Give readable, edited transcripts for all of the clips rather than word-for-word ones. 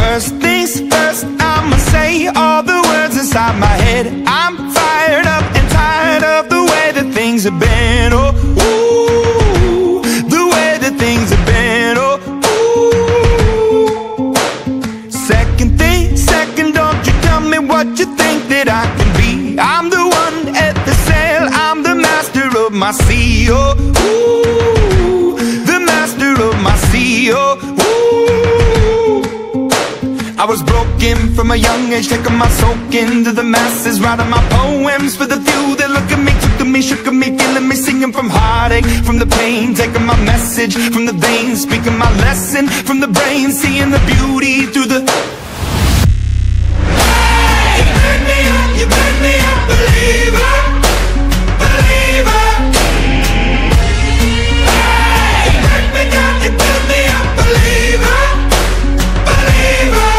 First things first, I'ma say all the words inside my head. I'm fired up and tired of the way that things have been. Oh, ooh, the way that things have been. Oh, ooh. Second thing, second, don't you tell me what you think that I can be. I'm the one at the sail, I'm the master of my sea. Oh, ooh, the master of my sea. Oh, ooh. I was broken from a young age, taking my soak into the masses, writing my poems for the few that look at me, took to me, shook at me, feeling me, singing from heartache, from the pain, taking my message from the veins, speaking my lesson from the brain, seeing the beauty through the... Hey, you burn me up, you burn me up, believer, believer. Hey, you burn me down, you burn me up, believer, believer.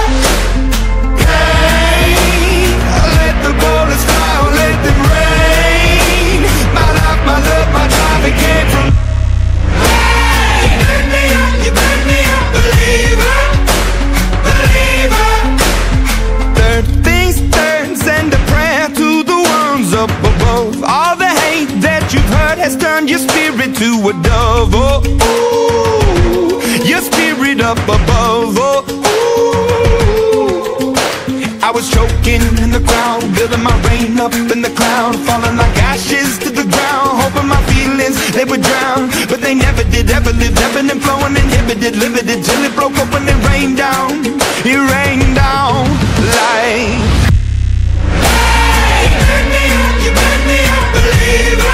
Turn your spirit to a dove, oh, ooh, your spirit up above, oh, ooh. I was choking in the crowd, building my rain up in the cloud, falling like ashes to the ground, hoping my feelings, they would drown, but they never did, ever lived, ebbing and flowing, inhibited, limited, till it broke open and rained down, it rained down like... Hey, you burn me up, you burn me up, believer.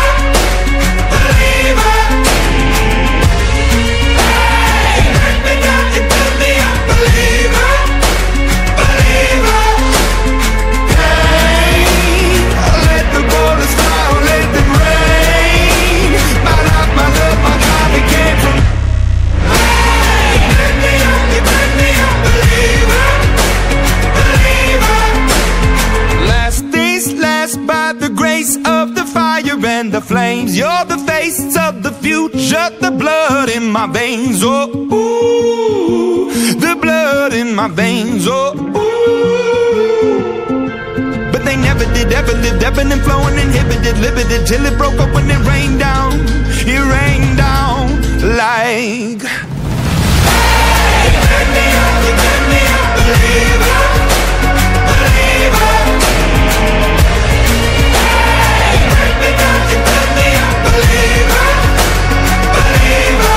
And the flames, you're the face of the future, the blood in my veins, oh, ooh, the blood in my veins, oh, ooh. But they never did, ever lived, ebbing and flowing, inhibited, limited, till it broke open and rained down, it rained down like... Hey, you burn me up, you burn me up, believer, believer. Believer, believer.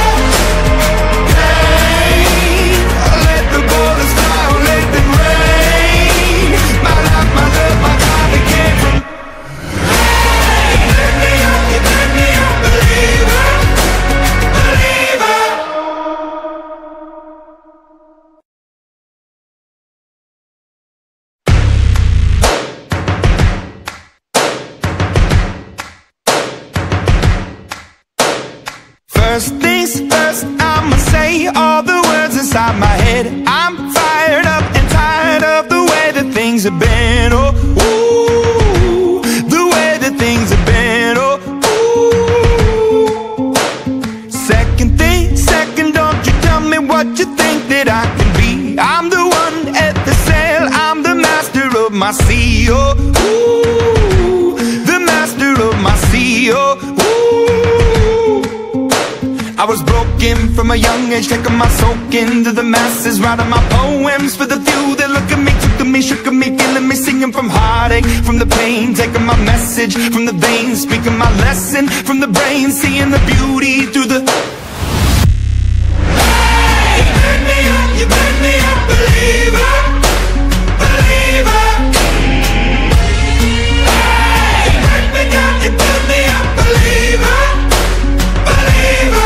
Hey, let the bullets fly, let them rain. My life, my love, my God, it came from... Hey, you burn me up, believer, believer. First things first, I'ma say all the words inside my head. I'm fired up and tired of the way that things have been. Oh, ooh, the way that things have been. Oh, ooh. Second thing, second, don't you tell me what you think that I can be. I'm the one at the sail, I'm the master of my sea. Oh, ooh, the master of my sea. Oh, ooh. I was broken from a young age, taking my soak into the masses, writing my poems for the few that look at me, took to me, shook at me, feeling me, singing from heartache, from the pain, taking my message from the veins, speaking my lesson from the brain, seeing the beauty through the... Hey, you burn me up, you burn me up, believer, believer. Hey, you burn me down, you burn me up, believer, believer.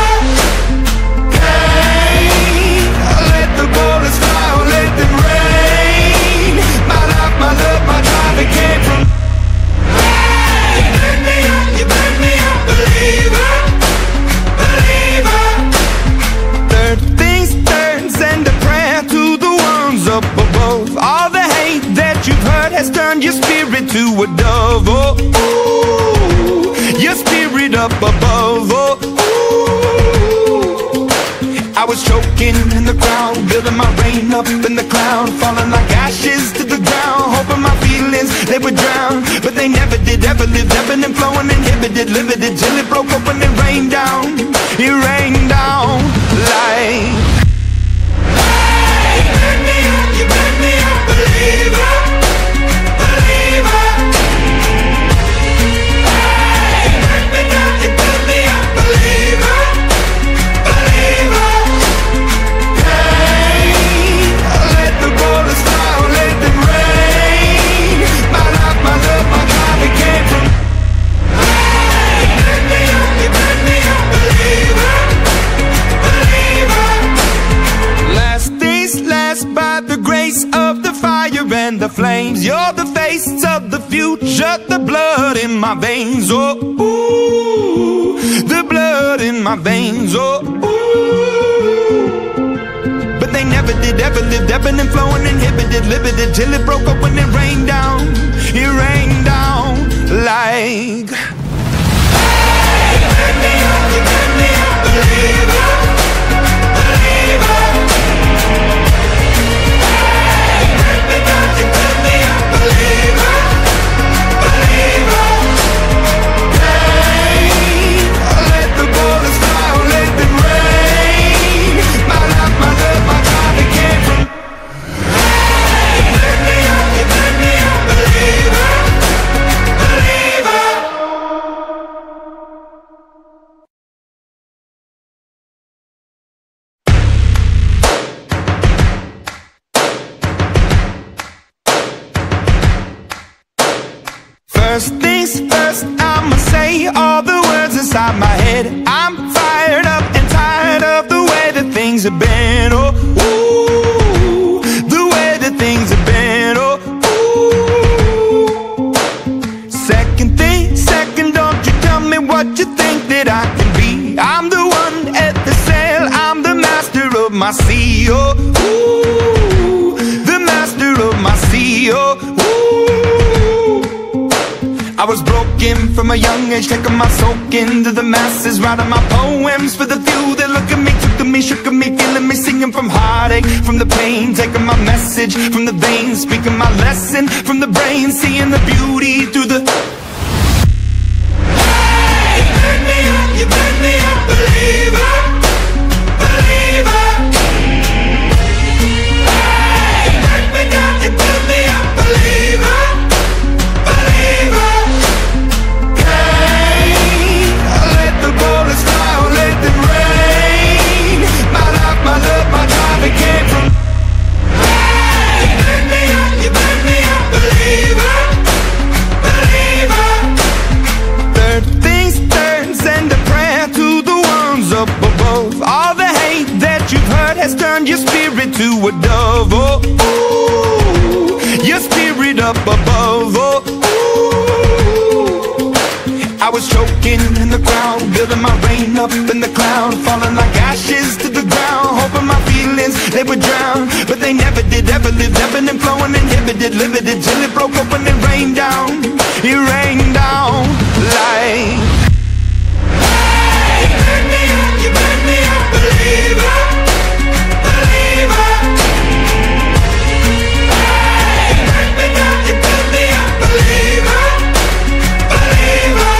Came from... Hey, you burn me up, you burn me up, believer, believer. Third things third, send a prayer to the ones up above. All the hate that you've heard has turned your spirit to a dove. Oh, ooh, your spirit up above. Oh, ooh. I was choking in the crowd, building my rain rain up in the cloud, falling like ashes to the ground. Hoping my feelings, they would drown, but they never did. Ever lived, ebbing and flowing, inhibited, limited, till it broke open and rained down. It rained down like, hey, burn me up, you burn me up, believer, believer. Hey, burn me down, you burn me up, believer, believer. Hey, let the bullets fly, let them rain. My life, my love, my God, it came from. Hey, burn me up, you burn me up, believer, believer. Last days last by the grace of the fire and the flames. You're the face of the future, the blood in my veins. Oh, ooh, the blood in my veins. Oh, ooh. But they never did, ever lived, ebbing and flowing, inhibited, limited, till it broke open and rained down. It rained down like, hey, burn me up, you burn me up, believer, believer. Hey, burn me down, you burn me up, believer, believer. Hey, let the bullets fly, let them rain. My life, my love, my God, it came from. Hey, burn me up, you burn me up, believer, believer. First things first, I'ma say all the words inside my head. I'm fired up and tired of the way that things have been. Oh, ooh, the way that things have been. Oh, ooh. Second thing, second, don't you tell me what you think that I can be. I'm the one at the sail, I'm the master of my sea. Oh, ooh, the master of my sea. Oh, ooh. I was broken from a young age, taking my soak into the masses, writing my poems for the few that look at me, took to me, shook at me, feeling me, singing from heartache, from the pain, taking my message from the veins, speaking my lesson from the brain, seeing the beauty through the. Hey, burn me up, you burn me up, believer, believer. Hey, burn me down, you burn me up, believer, believer. Let the bullets fly, let them rain. My life, my love, my God, it came from. Hey, burn me up, you burn me up, believer, believer. Third things third, send a prayer to the ones up above. All the hate that you've heard has turned your spirit to a dove. Oh, ooh, your spirit up above. Oh, ooh. I was choking in the crowd, building my rain up in the cloud, falling like ashes to the ground. Hoping my feelings, they would drown, but they never did. Ever lived, ebbing and flowing, inhibited, limited, till it broke open and rained down. It rained down like, hey, burn me up, you burn me up, believer, believer. Hey, burn me down, you burn me up, believer, believer.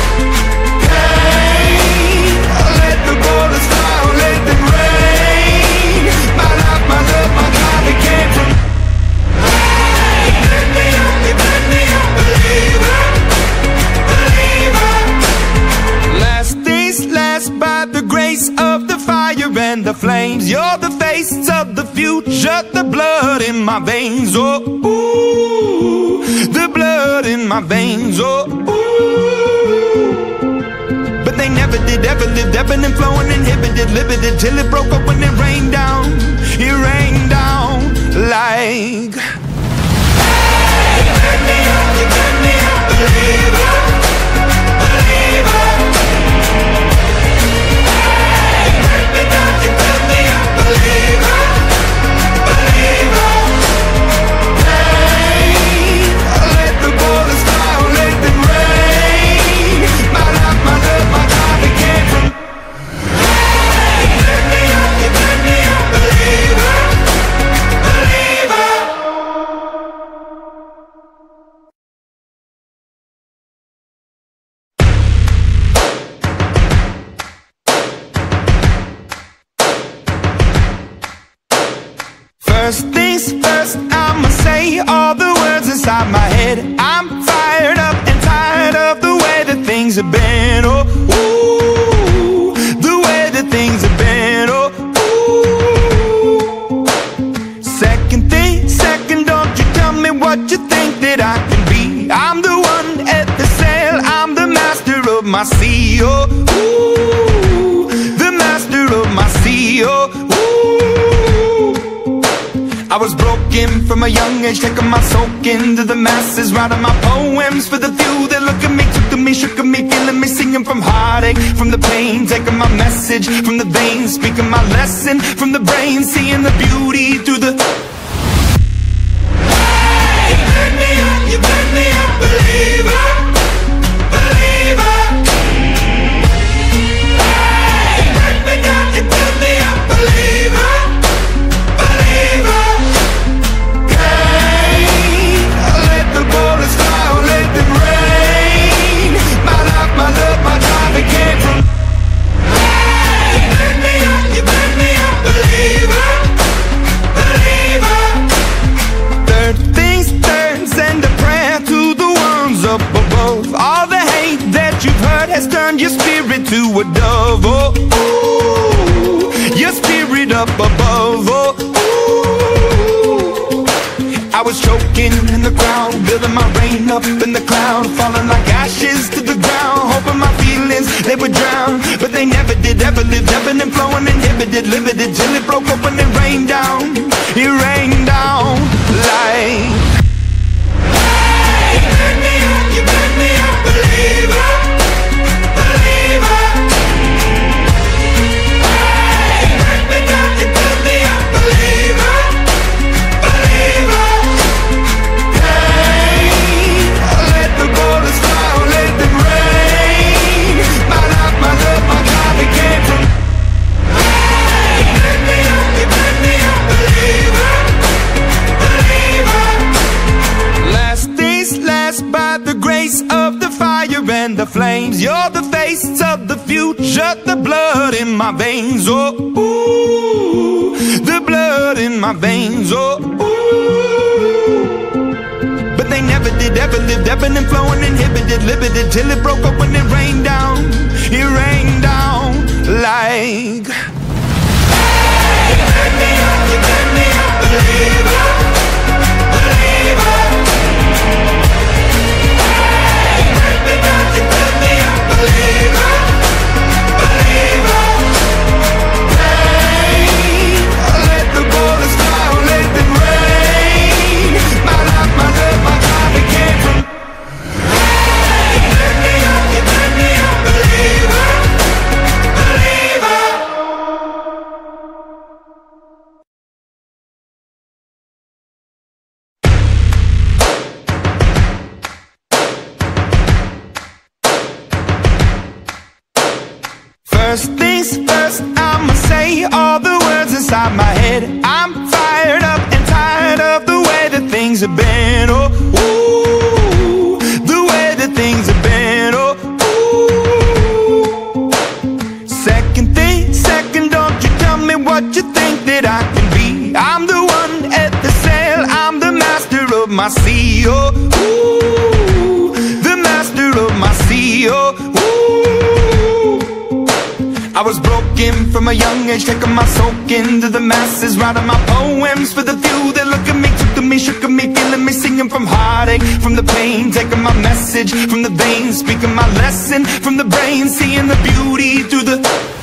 Hey, let the bullets fly, let them rain. My life, my love, my God, it came from. Hey, burn me up, you burn me up, believer, believer. Last days last by the grace of the fire and the flames. You're the face of the future, the blood in my veins. Oh, ooh, the blood in my veins. Oh, ooh. But they never did, ever lived, ebbing and flowing, inhibited, limited, till it broke open and rained down. It rained down like, hey, burn me up, you burn me up, believer, believer. Hey, burn me down, you burn me up, believer, believer. Hey, let the bullets fly, let them rain. My life, my love, my God, it came from. Hey, burn me up, you burn me up, believer, First things first, I'ma say all the words inside my head. I'm fired up and tired of the way that things have been. Oh, ooh, the way that things have been. Oh, ooh. Second thing, second, don't you tell me what you think that I can be. I'm the one at the sail, I'm the master of my sea. Oh, ooh, the master of my sea. Oh, I was broken from a young age, taking my soak into the masses, writing my poems for the few that look at me, took to me, shook at me, feeling me, singing from heartache, from the pain, taking my message from the veins, speaking my lesson from the brain, seeing the beauty through the... Hey, you burn me up, believer, believer. Hey, you burn me down, you burn me up, believer, believer. My love, my drive, it came from. Hey, you burn me up, believer, believer. Third things third, send a prayer to the ones up above. All the hate that you've heard has turned your spirit to a dove. Oh, ooh, your spirit up above. Oh, ooh. I was choking in the ground, building my rain up in the cloud, falling like ashes to the ground, hoping my feelings, they would drown. But they never did, ever lived, ebbing and flowing, inhibited, limited, till it broke up and it rained down. It rained down like... Hey, you burn me up, believer, believer. Hey, you burn me down, you burn me up, believer, believer. Of the fire and the flames, you're the face of the future, the blood in my veins. Oh, ooh, the blood in my veins. Oh, ooh. But they never did, ever lived, ebbing and flowing, inhibited, limited, till it broke up when it rained down. It rained down like... Hey, you burn me up, believer, believer. You burn me up, believer, believer. Hey, let the bullets fly, let them rain. My life, my love, my drive, it came from. Hey, you burn me up, believer, believer. First things first, I'ma say all the words inside my head. I'm fired up and tired of the way that things have been. Oh, ooh, the way that things have been. Oh, ooh. Second thing second, don't you tell me what you think that I can be. I'm the one at the sail, I'm the master of my sea. Oh, ooh, the master of my sea. Oh, ooh. I was broken from a young age, taking my soak into the masses, writing my poems for the few that look at me, took to me, shook at me, feeling me, singing from heartache, from the pain, taking my message from the veins, speaking my lesson from the brain, seeing the beauty through the...